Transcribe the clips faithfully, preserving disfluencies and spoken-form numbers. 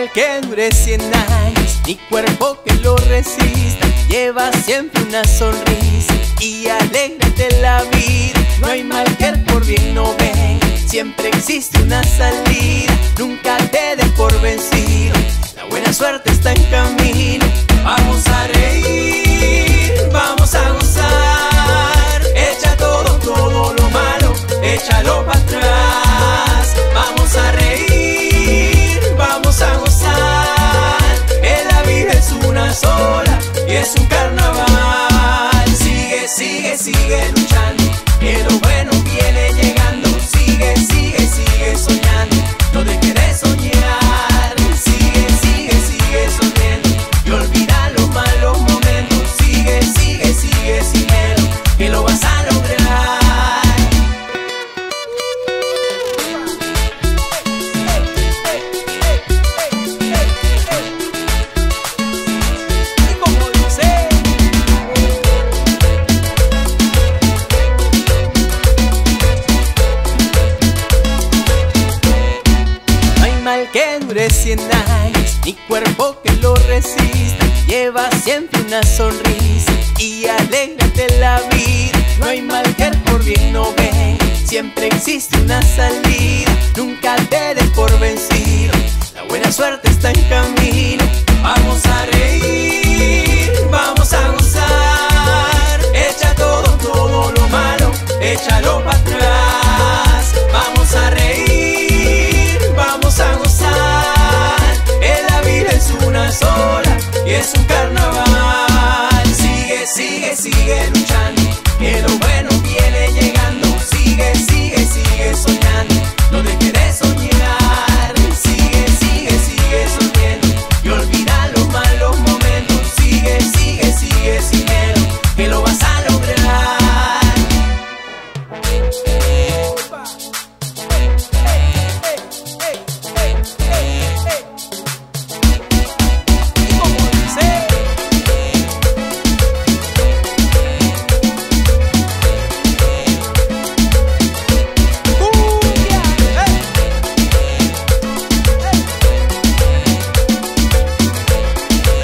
mal que dure cien años, ni cuerpo que lo resista. Lleva siempre una sonrisa y alégrate la vida. No hay mal que por bien no venga, siempre existe una salida. Nunca te des por vencido, la buena suerte está en camino. Vamos a reír, vamos a gozar. Echa todo, todo lo malo, échalo para atrás. Vamos a reír, vamos a gozar. Que la vida es una sola y es un carnaval. Sigue, sigue, sigue luchando, que lo bueno viene llegando. Sigue, sigue, sigue soñando, no dejes de soñar. Sigue, sigue, sigue sonriendo y olvida los malos momentos. Sigue, sigue, sigue sin miedo, que lo vas a lograr. Que dure cien años, ni cuerpo que lo resista. Lleva siempre una sonrisa y alégrate la vida. No hay mal que por bien no venga, siempre existe una salida. Nunca te des por vencido, la buena suerte está en camino. Vamos a reír, vamos a gozar. Echa todo, todo lo malo, échalo para atrás. Vamos a reír, vamos a gozar. Una sola y es un carnaval. Sigue, sigue, sigue luchando, que lo bueno viene llegando. Sigue, sigue, sigue soñando, no dejes de soñar. Sigue, sigue, sigue sonriendo y olvida los malos momentos. Sigue, sigue, sigue sin miedo, que lo vas a lograr.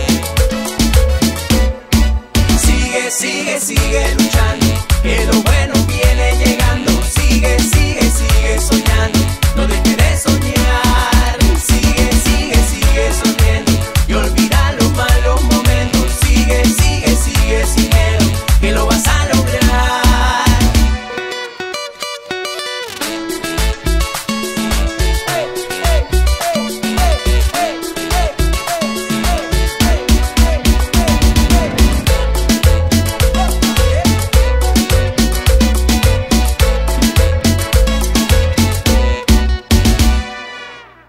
Sigue, sigue luchando, que lo bueno